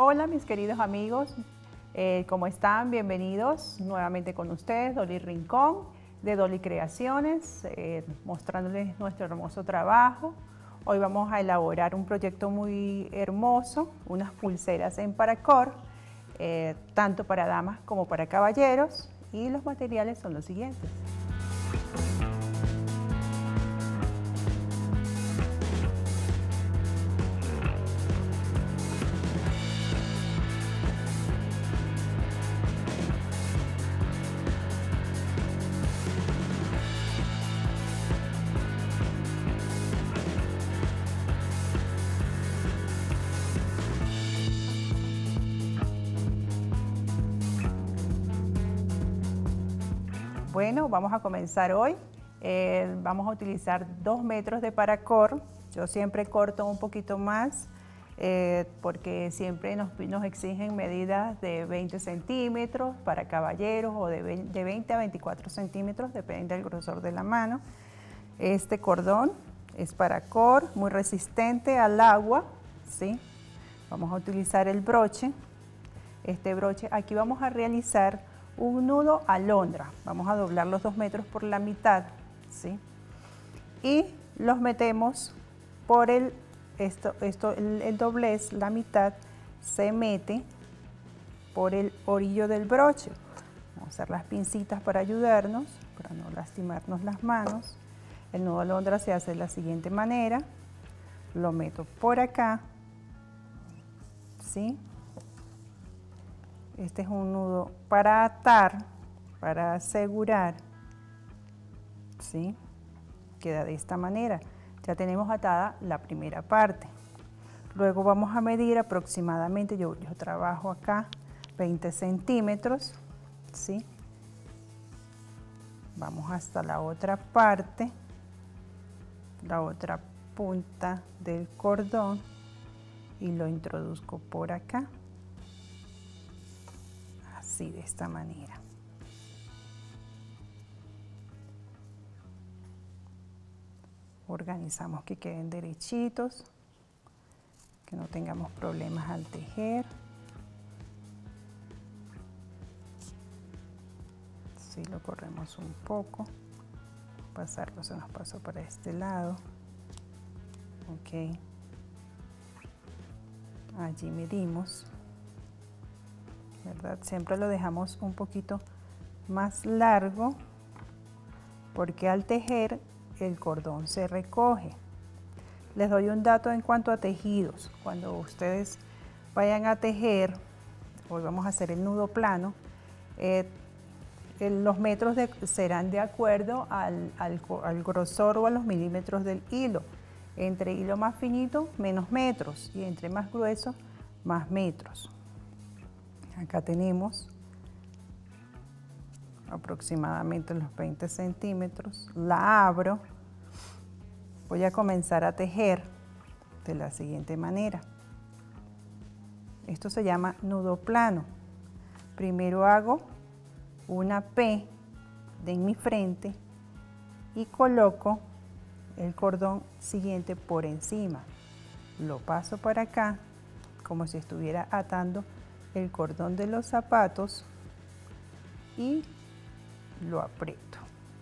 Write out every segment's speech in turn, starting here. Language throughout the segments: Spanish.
Hola mis queridos amigos, ¿cómo están? Bienvenidos nuevamente con ustedes, Dolly Rincón de Dolly Creaciones, mostrándoles nuestro hermoso trabajo. Hoy vamos a elaborar un proyecto muy hermoso, unas pulseras en paracord, tanto para damas como para caballeros, y los materiales son los siguientes. Bueno, vamos a comenzar hoy. Vamos a utilizar 2 metros de paracord. Yo siempre corto un poquito más porque siempre nos exigen medidas de 20 centímetros para caballeros o de 20 a 24 centímetros, depende del grosor de la mano. Este cordón es paracord, muy resistente al agua, ¿sí? Vamos a utilizar el broche. Este broche, aquí vamos a realizar un nudo alondra. Vamos a doblar los 2 metros por la mitad, ¿sí? Y los metemos por el doblez, la mitad se mete por el orillo del broche. Vamos a usar las pincitas para ayudarnos, para no lastimarnos las manos. El nudo alondra se hace de la siguiente manera. Lo meto por acá, ¿sí? Este es un nudo para atar, para asegurar, ¿sí? Queda de esta manera. Ya tenemos atada la primera parte. Luego vamos a medir aproximadamente, yo trabajo acá 20 centímetros, ¿sí? Vamos hasta la otra parte, la otra punta del cordón, y lo introduzco por acá. Así, de esta manera. Organizamos que queden derechitos, que no tengamos problemas al tejer. Así lo corremos un poco, pasarlo, se nos pasó para este lado. Ok, allí medimos, ¿verdad? Siempre lo dejamos un poquito más largo porque al tejer el cordón se recoge. Les doy un dato en cuanto a tejidos. Cuando ustedes vayan a tejer, hoy vamos a hacer el nudo plano, los metros serán de acuerdo al grosor o a los milímetros del hilo. Entre hilo más finito, menos metros, y entre más grueso, más metros. Acá tenemos aproximadamente los 20 centímetros. La abro. Voy a comenzar a tejer de la siguiente manera. Esto se llama nudo plano. Primero hago una P en mi frente y coloco el cordón siguiente por encima. Lo paso para acá como si estuviera atando el cordón de los zapatos y lo aprieto,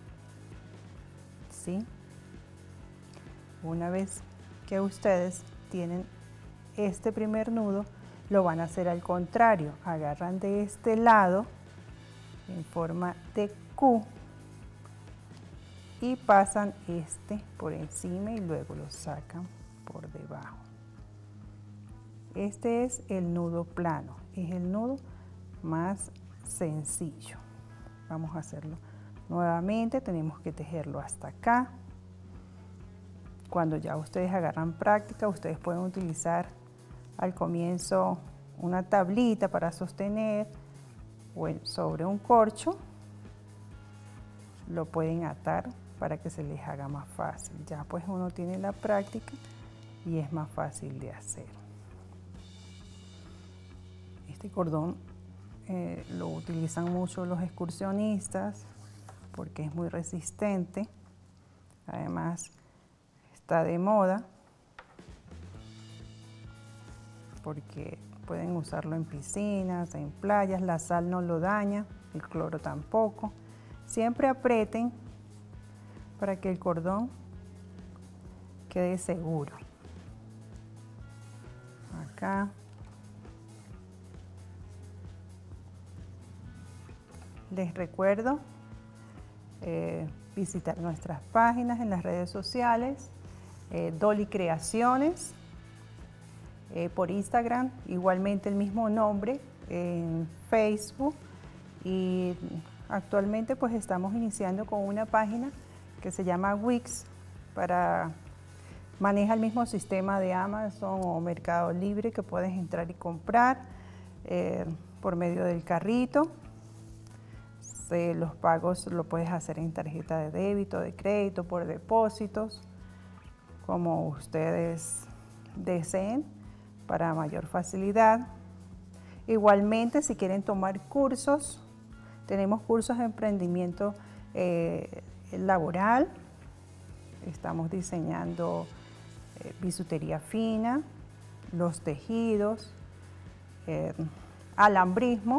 ¿sí? Una vez que ustedes tienen este primer nudo, lo van a hacer al contrario. Agarran de este lado en forma de Q y pasan este por encima y luego lo sacan por debajo. Este es el nudo plano, es el nudo más sencillo. Vamos a hacerlo nuevamente, tenemos que tejerlo hasta acá. Cuando ya ustedes agarran práctica, ustedes pueden utilizar al comienzo una tablita para sostener o sobre un corcho. Lo pueden atar para que se les haga más fácil. Ya pues uno tiene la práctica y es más fácil de hacer. Este cordón lo utilizan mucho los excursionistas porque es muy resistente. Además está de moda porque Pueden usarlo en piscinas, en playas, la sal no lo daña, el cloro tampoco. Siempre aprieten para que el cordón quede seguro. Acá. Les recuerdo visitar nuestras páginas en las redes sociales, Dolly Creaciones, por Instagram, igualmente el mismo nombre, en Facebook, y actualmente pues estamos iniciando con una página que se llama Wix, maneja el mismo sistema de Amazon o Mercado Libre, que puedes entrar y comprar por medio del carrito. Los pagos lo puedes hacer en tarjeta de débito, de crédito, por depósitos, como ustedes deseen, para mayor facilidad. Igualmente, si quieren tomar cursos, tenemos cursos de emprendimiento laboral. Estamos diseñando bisutería fina, los tejidos, alambrismo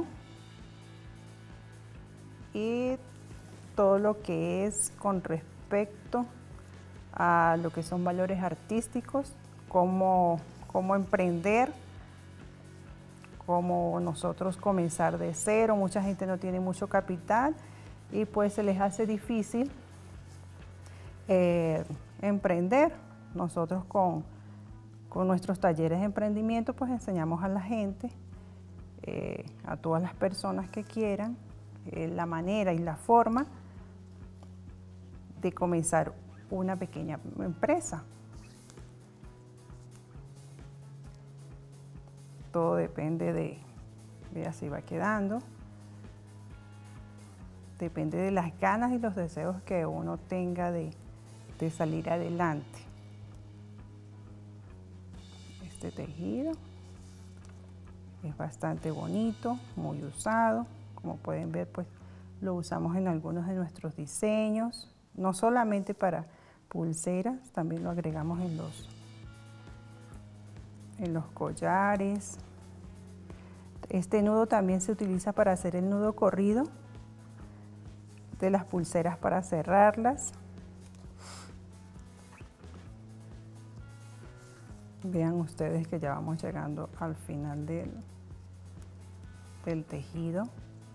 y todo lo que es con respecto a lo que son valores artísticos, cómo emprender, cómo nosotros comenzar de cero. Mucha gente no tiene mucho capital y pues se les hace difícil emprender. Nosotros con nuestros talleres de emprendimiento pues enseñamos a la gente, a todas las personas que quieran, la manera y la forma de comenzar una pequeña empresa. Todo depende de así va quedando. Depende de las ganas y los deseos que uno tenga de salir adelante. Este tejido es bastante bonito, muy usado. Como pueden ver, pues lo usamos en algunos de nuestros diseños, no solamente para pulseras, también lo agregamos en los collares. Este nudo también se utiliza para hacer el nudo corrido de las pulseras, para cerrarlas. Vean ustedes que ya vamos llegando al final del tejido.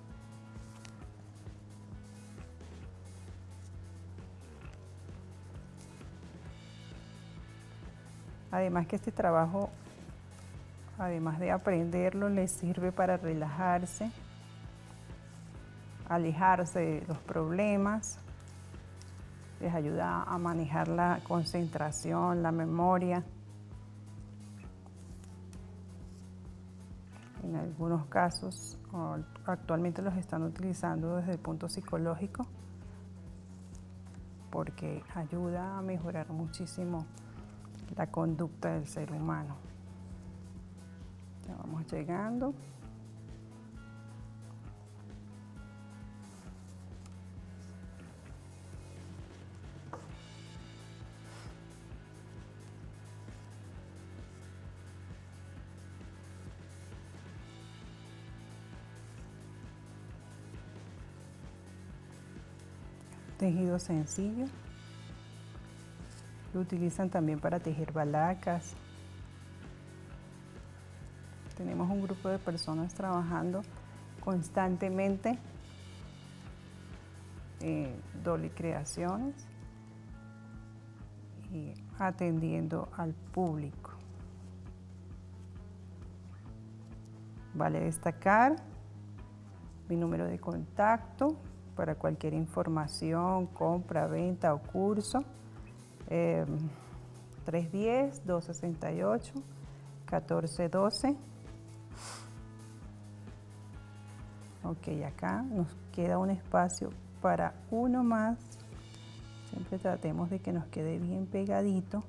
Además que este trabajo, además de aprenderlo, les sirve para relajarse, alejarse de los problemas, les ayuda a manejar la concentración, la memoria. En algunos casos, actualmente los están utilizando desde el punto psicológico, porque ayuda a mejorar muchísimo la conducta del ser humano. Ya vamos llegando. Tejido sencillo. Lo utilizan también para tejer balacas. Tenemos un grupo de personas trabajando constantemente en Dolly Creaciones y atendiendo al público. Vale destacar mi número de contacto para cualquier información, compra, venta o curso. 310-268-1412. Ok, acá nos queda un espacio para uno más. Siempre tratemos de que nos quede bien pegadito.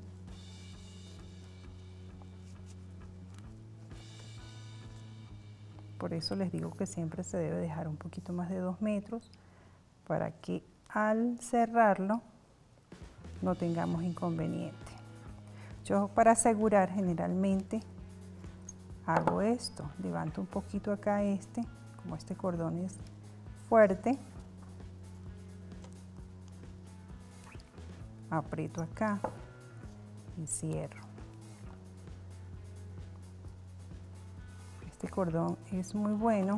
Por eso les digo que siempre se debe dejar un poquito más de 2 metros para que al cerrarlo no tengamos inconveniente. Yo, para asegurar, generalmente hago esto, levanto un poquito acá como este cordón es fuerte, aprieto acá y cierro. Este cordón es muy bueno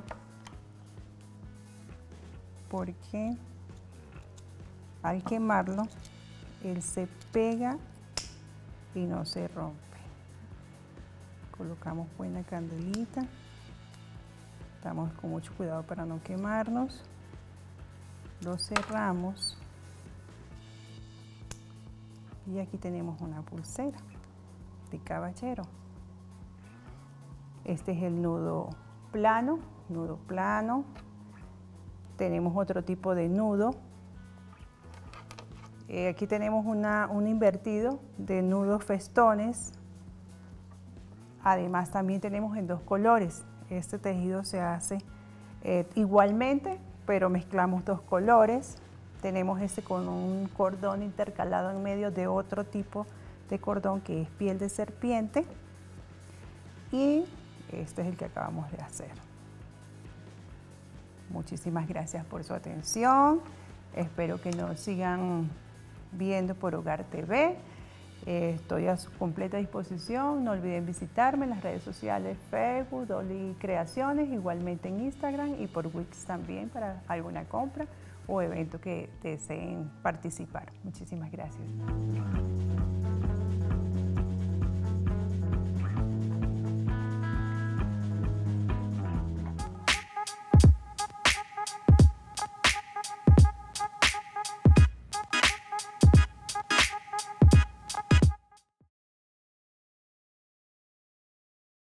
porque al quemarlo, él se pega y no se rompe. Colocamos buena candelita. Estamos con mucho cuidado para no quemarnos. Lo cerramos. Y aquí tenemos una pulsera de caballero. Este es el nudo plano, Tenemos otro tipo de nudo. Aquí tenemos un invertido de nudos festones. Además también tenemos en dos colores. Este tejido se hace igualmente, pero mezclamos dos colores. Tenemos este con un cordón intercalado en medio de otro tipo de cordón que es piel de serpiente. Y este es el que acabamos de hacer. Muchísimas gracias por su atención. Espero que nos sigan viendo por Hogar TV. Estoy a su completa disposición. No olviden visitarme en las redes sociales Facebook, Dolly Creaciones, igualmente en Instagram y por Wix también para alguna compra o evento que deseen participar. Muchísimas gracias.